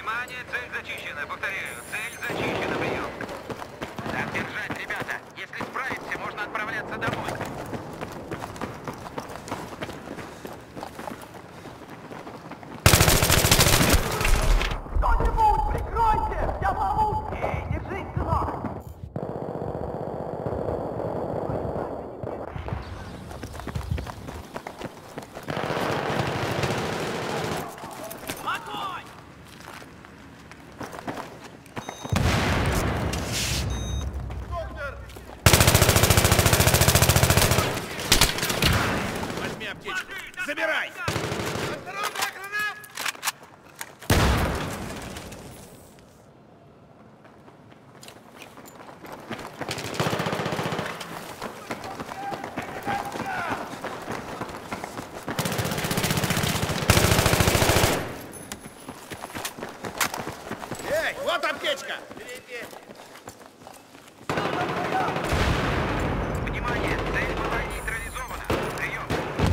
Внимание, цель зачищена. Повторяю, цель зачищена. Прием. Так держать, ребята. Если справимся, можно отправляться домой. Кто-нибудь, прикройте! Я помогу! Эй, держись, сынок! Огонь! Доктор! Возьми аптечку. Забирай! Осторожно, гранат! Эй, вот аптечка! Внимание, цель была нейтрализована. Прием.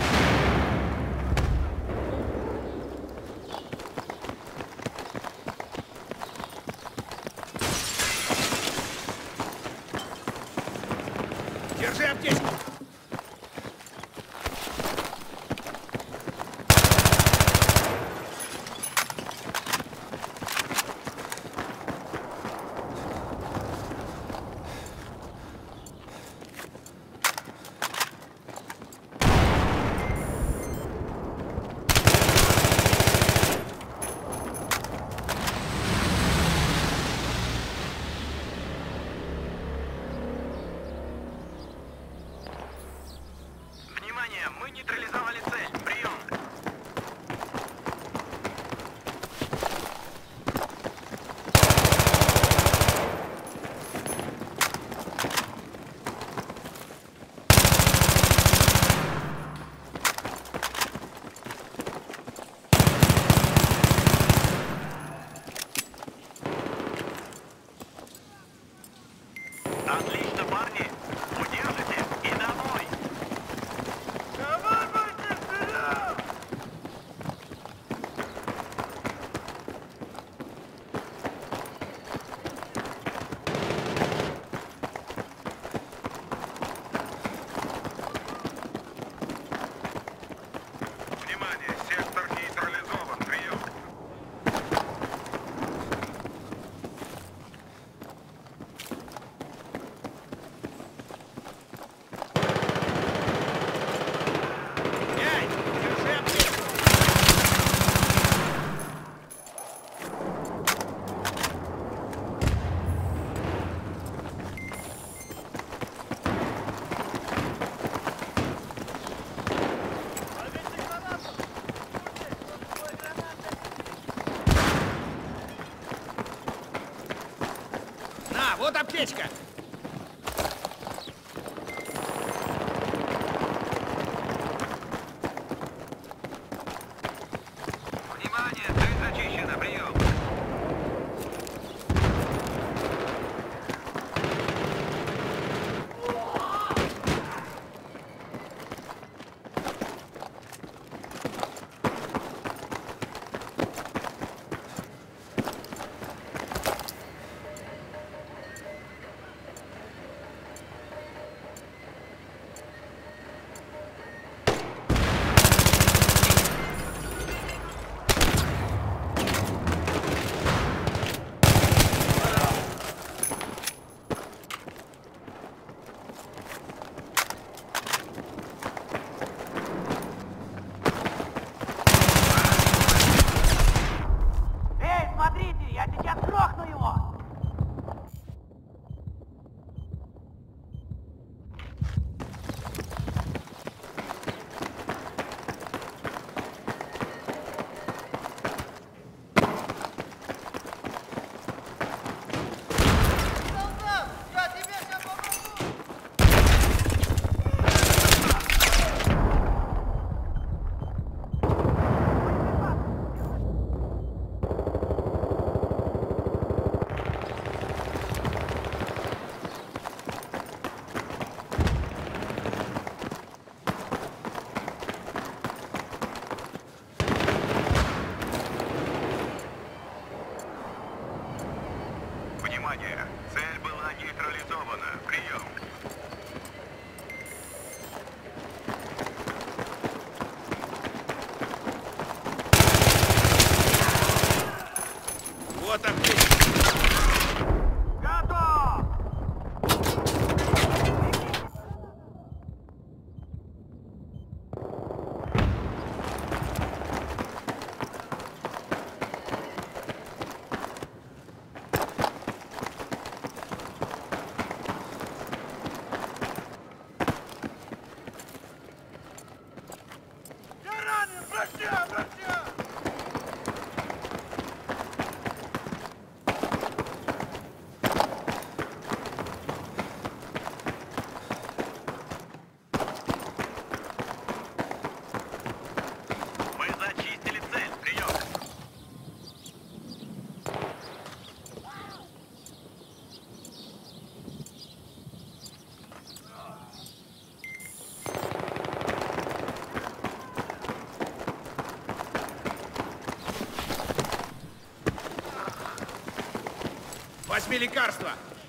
Держи аптечку! Внимание, мы нейтрализовали цель. Прием. Отлично, парни. Удержите и домой. Давай, бойцы, вперед! Внимание, сектор нейтрализован. Прием. Эй, держи аптечку! Ловите гранату! Слушай, кто-то гранаты! На, вот аптечка! Внимание, цель зачищена. Прием. нейтрализована. Прием. Вот аптечка. Готов! Я ранен! Братья! Братья! Мы зачистили цель. Прием. Возьми лекарства.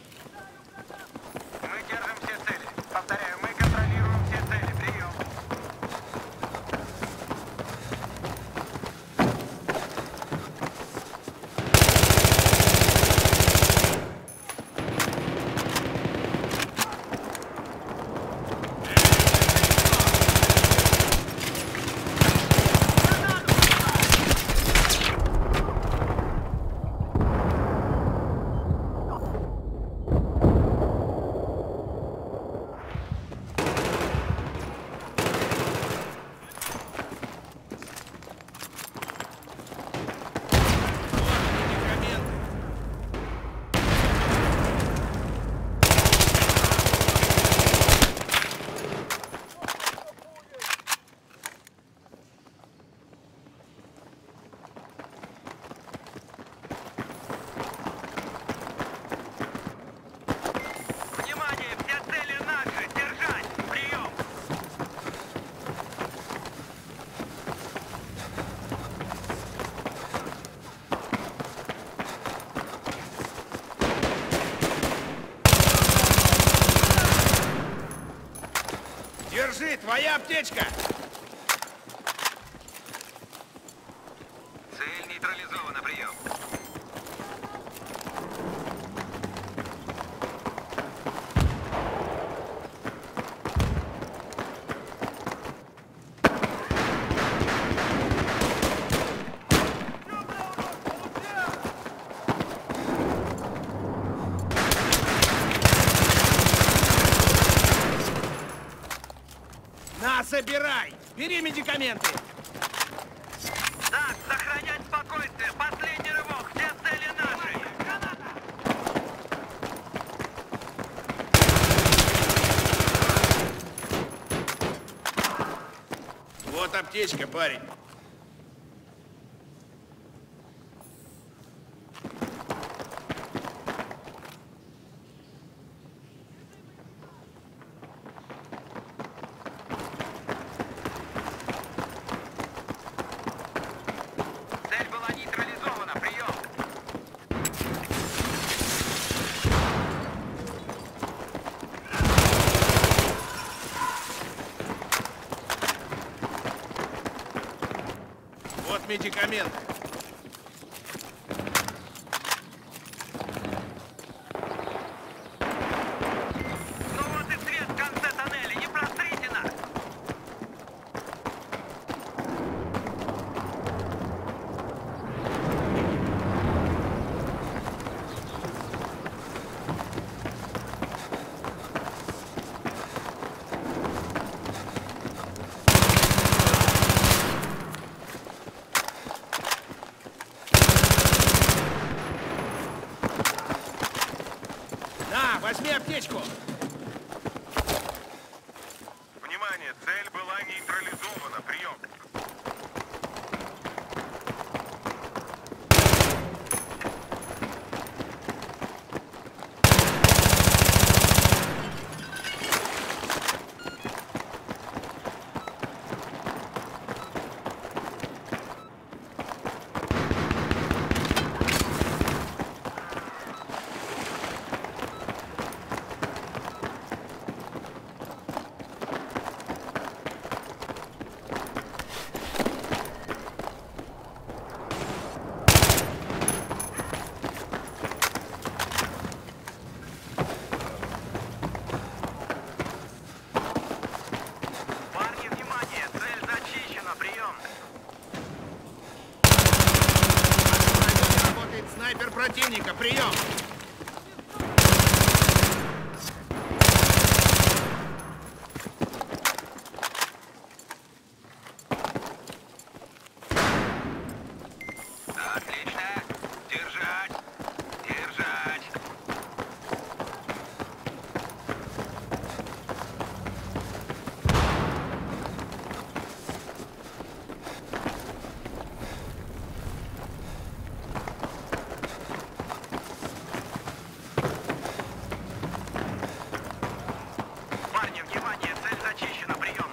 Мы держим все цели. Повторяю, мы контролируем все цели. Прием. Медикаменты. Внимание! Все цели наши! Держать! Прием! Держи, твоя аптечка. Цель нейтрализована. Прием. На, забирай. Бери медикаменты. Так, сохранять спокойствие. Последний рывок. Все цели наши. Вот аптечка, парень. Цель была нейтрализована. Прием. Вот медикаменты. Ну вот и свет в конце тоннеля. Не просрите нас. На, возьми аптечку. Внимание! Цель была нейтрализована. Прием. противника, прием! Отлично. Держать. Держать. Парни, внимание, цель зачищена, прием.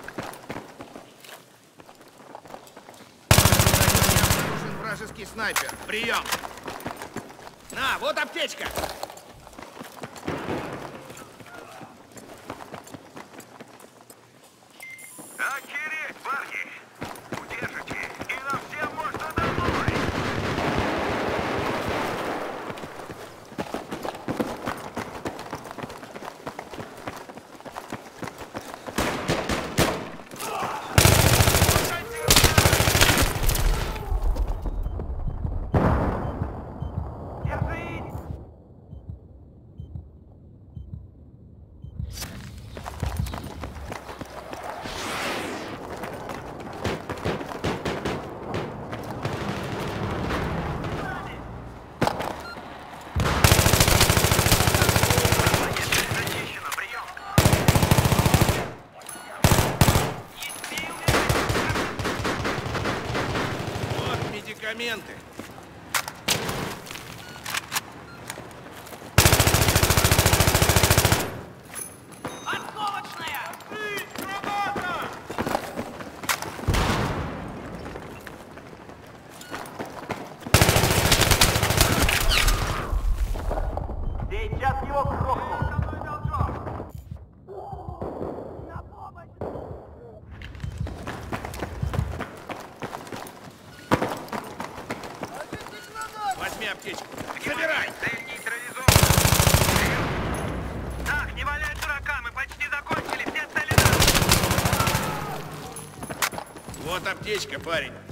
Нужен вражеский снайпер, прием! На, вот аптечка! Охереть, парни! Удержите, и нам всем можно домой! Держись! Цель зачищена, прием. Вот медикаменты. Отковочная! Сейчас его грохну! На помощь! Возьми аптечку. Забирай! Цель нейтрализована. Так, не валяй дурака, мы почти закончили, все цели на. Вот аптечка, парень.